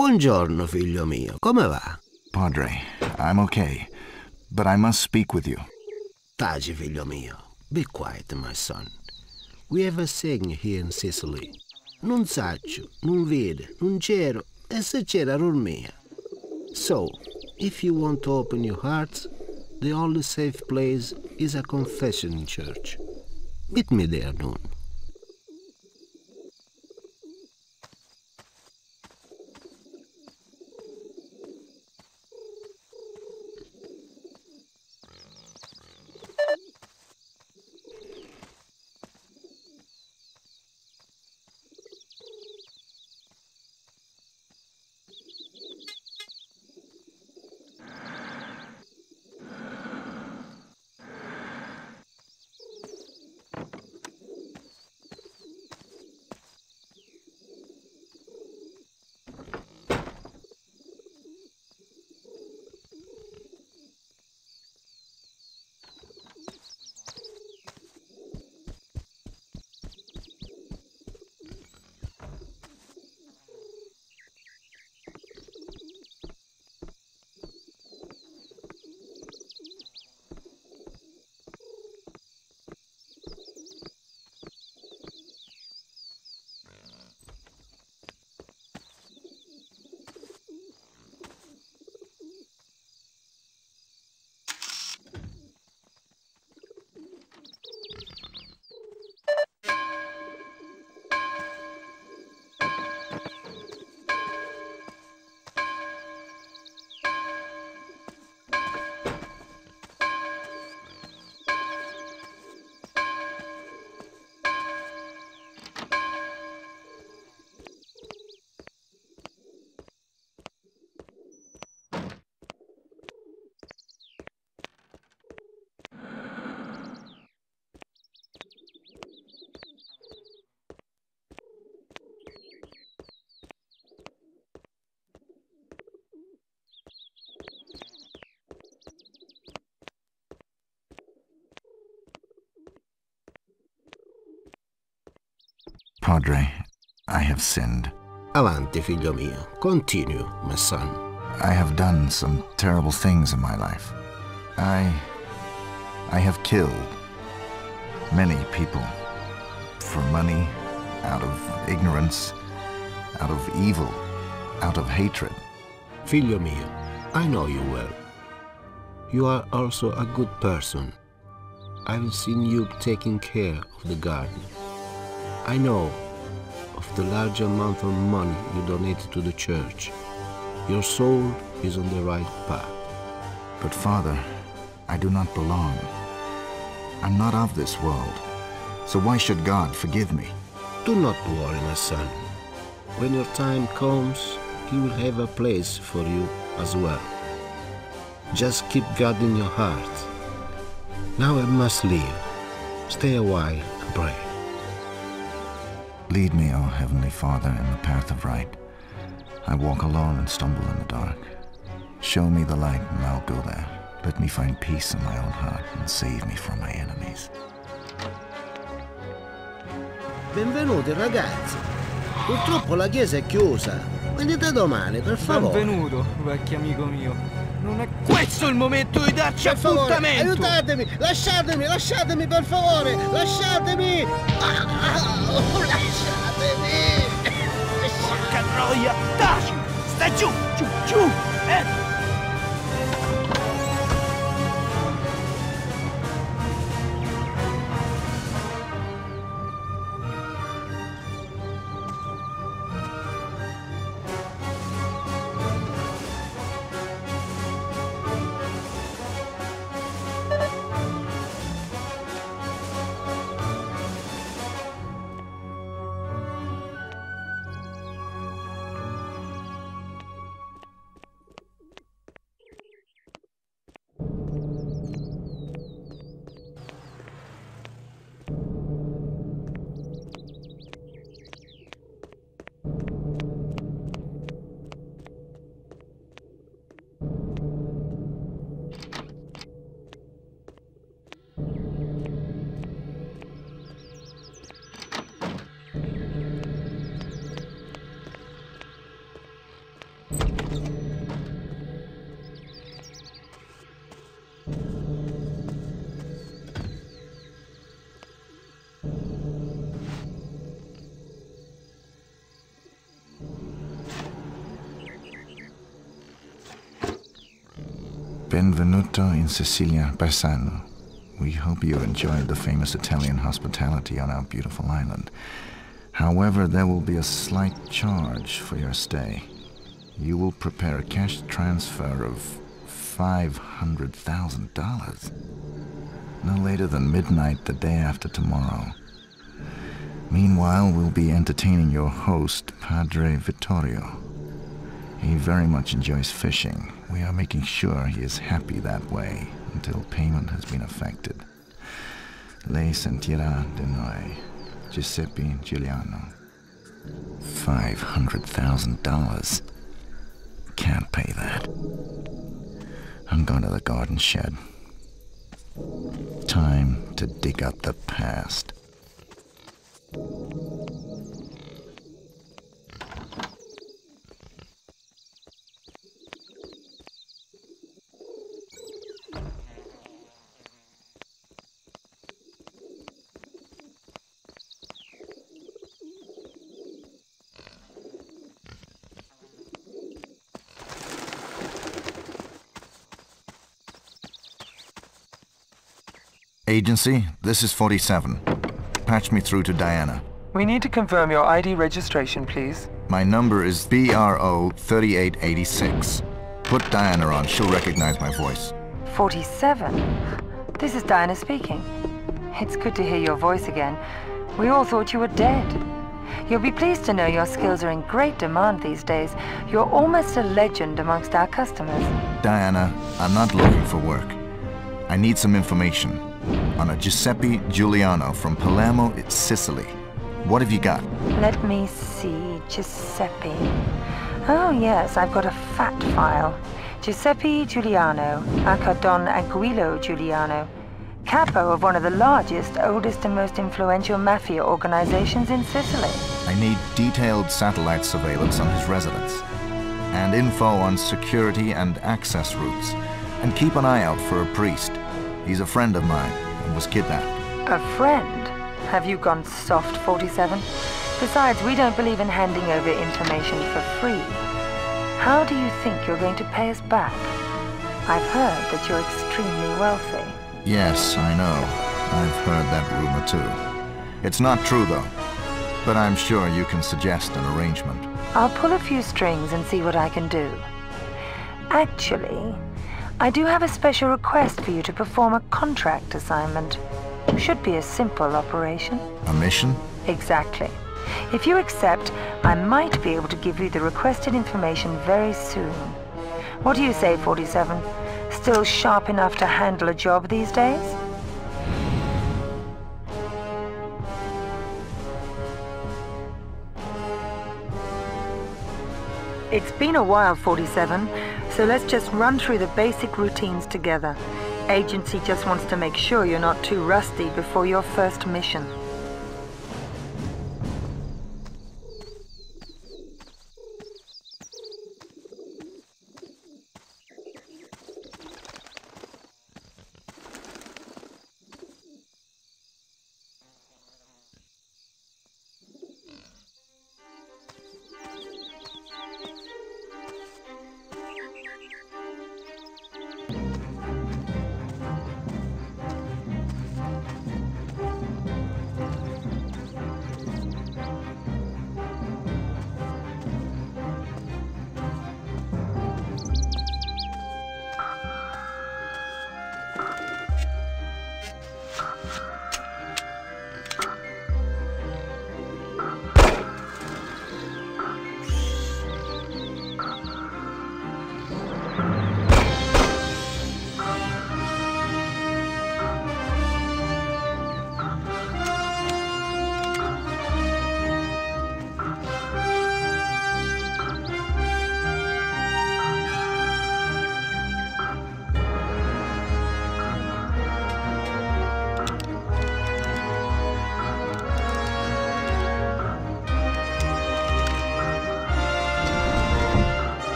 Buongiorno, figlio mio. Come va? Padre, I'm okay, but I must speak with you. Taci, figlio mio. Be quiet, my son. We have a saying here in Sicily. Non saccio, non vede, non c'ero, e se c'era Romania. So, if you want to open your heart, the only safe place is a confession church. Meet me there noon. Padre, I have sinned. Avanti, figlio mio. Continue, my son. I have done some terrible things in my life. I have killed many people for money, out of ignorance, out of evil, out of hatred. Figlio mio, I know you well. You are also a good person. I've seen you taking care of the garden. I know of the large amount of money you donated to the church. Your soul is on the right path. But Father, I do not belong. I'm not of this world. So why should God forgive me? Do not worry, my son. When your time comes, He will have a place for you as well. Just keep God in your heart. Now I must leave. Stay a while and pray. Lead me, O Heavenly Father, in the path of right. I walk alone and stumble in the dark. Show me the light and I'll go there. Let me find peace in my own heart and save me from my enemies. Benvenuti ragazzi. Purtroppo la chiesa è chiusa. Venite domani, per favore. Benvenuto, vecchio amico mio. Non è questo il momento di darci Per favore, appuntamento! aiutatemi! Lasciatemi, per favore! Lasciatemi! Lasciatemi! Porca troia! Taci! Stai giù! Giù! Benvenuto in Sicilia, Paesano. We hope you enjoyed the famous Italian hospitality on our beautiful island. However, there will be a slight charge for your stay. You will prepare a cash transfer of $500,000. No later than midnight the day after tomorrow. Meanwhile, we'll be entertaining your host, Padre Vittorio. He very much enjoys fishing. We are making sure he is happy that way until payment has been effected. Lei sentirà di noi, Giuseppe Giuliano. $500,000. Can't pay that. I'm going to the garden shed. Time to dig up the past. Agency, this is 47. Patch me through to Diana. We need to confirm your ID registration, please. My number is BRO 3886. Put Diana on, she'll recognize my voice. 47? This is Diana speaking. It's good to hear your voice again. We all thought you were dead. You'll be pleased to know your skills are in great demand these days. You're almost a legend amongst our customers. Diana, I'm not looking for work. I need some information on a Giuseppe Giuliano from Palermo, Sicily. What have you got? Let me see, Giuseppe. Oh yes, I've got a fat file. Giuseppe Giuliano, aka Don Aguilo Giuliano. Capo of one of the largest, oldest and most influential mafia organizations in Sicily. I need detailed satellite surveillance on his residence, and info on security and access routes. And keep an eye out for a priest. He's a friend of mine and was kidnapped. A friend? Have you gone soft, 47? Besides, we don't believe in handing over information for free. How do you think you're going to pay us back? I've heard that you're extremely wealthy. Yes, I know. I've heard that rumor too. It's not true though, but I'm sure you can suggest an arrangement. I'll pull a few strings and see what I can do. Actually, I do have a special request for you to perform a contract assignment. Should be a simple operation. A mission? Exactly. If you accept, I might be able to give you the requested information very soon. What do you say, 47? Still sharp enough to handle a job these days? It's been a while, 47, so let's just run through the basic routines together. Agency just wants to make sure you're not too rusty before your first mission.